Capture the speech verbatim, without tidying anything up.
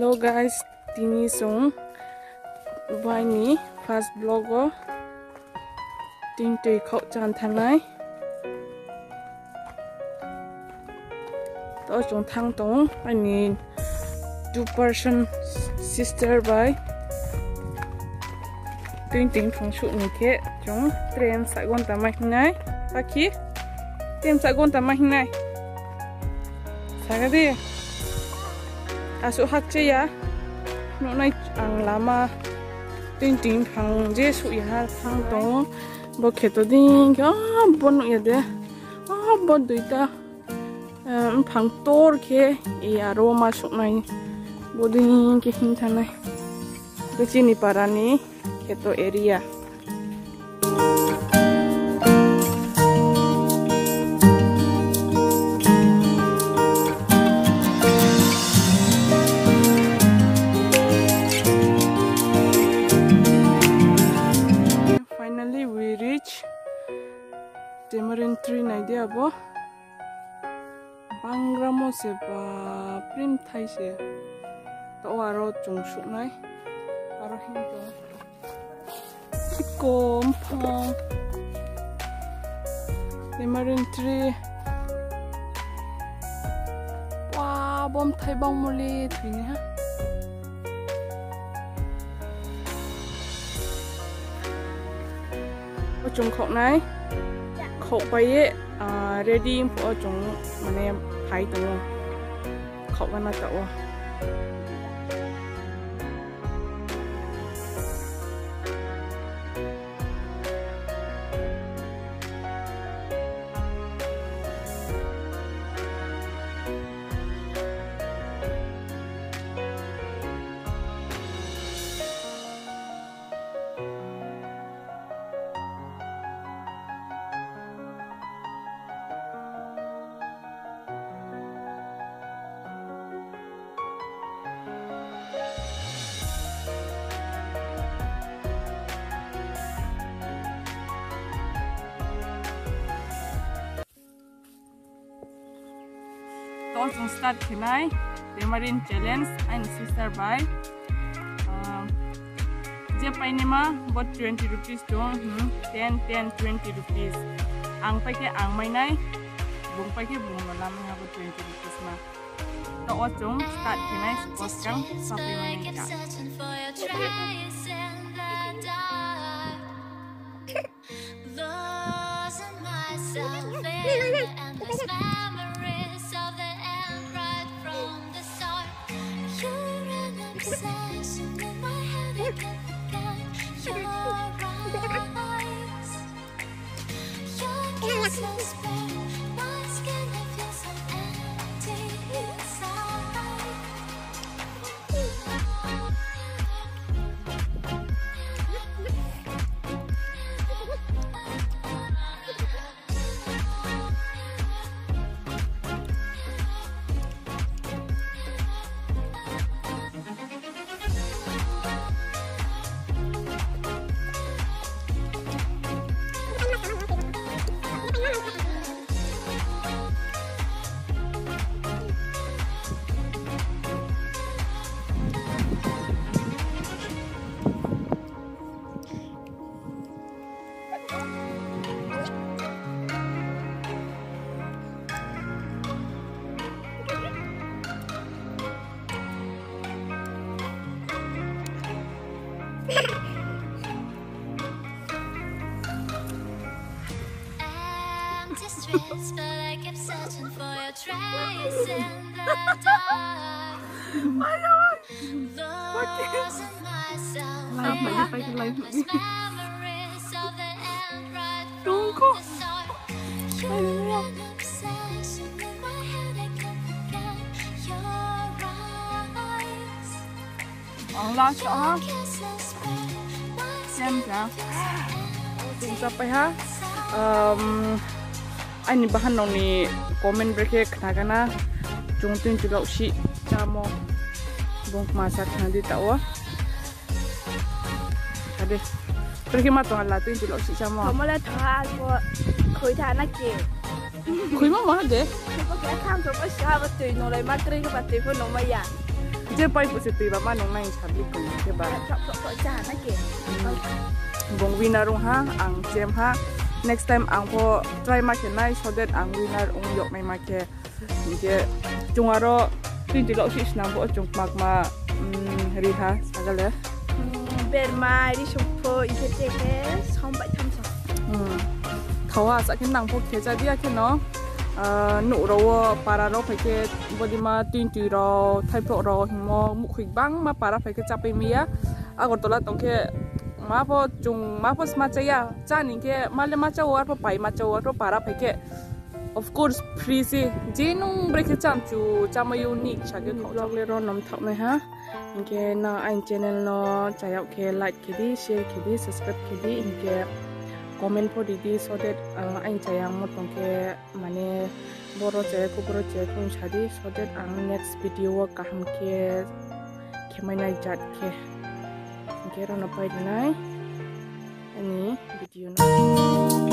Hello guys, tini song vai ni first vlog tin tui khau chan thanai to chong thang tong ani two person sister by tin ting phong shu ni ke chong train sa gon ta mai nai pakhi tem sa gon ta mai nai sagadi asu hak che ya no nai ang lama tin ting phang je su ya thang tong bo kheto ding ka bon ya de a bon duita um phang tor ke e aroma su nai bo ding ke hin thanai ke chini parani kheto area Tamarine tree nai dia bo bangramo se ba prim thai se to aro chung su nai aro hin to sikom phang Tamarine tree wa bom thai bang mole thui ne ha o chung khok nai khâu bay à ready for chúng mà em phải tụi khâu cái nào tụi Don't start tonight. Tamarine challenge and sister by. Je painima bot twenty rupees to ten ten twenty rupees. Ang pakai ang mai nai, bung pakai bung malam nga bot twenty rupees ma. To ochong start tonight poskang sampai menikah. But I kept searching for your trace in the dark. Losing myself in endless memories of the end right from the start. You're an obsession in my head, I can't forget your eyes. Ang lasa ha. Siyempre. Kung sampai ha. Um, Ani bahan nong ni komen berke kena kana jungtun juga usi camo bong masak nanti tahu ada pergi matang lah tu juga usi camo kamu lah tahu aku kau tahu nak ke kui mah mana deh kau kaya tham tu pas siapa tu nolai materi ke pasti pun nomor ya เจ้าไปผู้สิตีแบบว่าน้องนายชัดลิกุนเจ้าบ้านเพราะเพราะเพราะจานนะเก๋บงวินารงฮะอังเจมฮะ next time อังพอ try มาแค่ไหน so that อังวินารงยกไม่มาแค่เจ้าจงอารอที่ที่เราชิสนามพอจงมากมารีฮะสักเลยเบอร์มาดิชมพูอีกเจ๊เก๋สองใบทำสองเขาว่าสักแค่นังพวกเคจะเดียแค่เนาะหนูเราปาราเราไปแค่บดีมาตีนตีเราไทยโปรเราหิมอมุขบังมาปาราไปแค่จับไปเมียอากรตัวละต้องแค่มาพอจุงมาพอสมาใจยาจ้านี่แค่มาเลยมาเจ้าวัดพอไปมาเจ้าวัดพอปาราไปแค่ of course free สิจีนุ่งเบรกจำจูจำมายูนิคชักก็เขาลองเล่นรอนน้ำทับไหมฮะอินแค่น่าไอชแนลเนาะใจเอาแค่ไลค์แค่ดีแชร์แค่ดี subscribe แค่ดีอินแค่comment po didi so that uh, ang sayang mo tong ke mane boro che ko boro che ko chadi so that ang next video ka ham ke ke mai nai jat ke ke ro na pai nai ani video na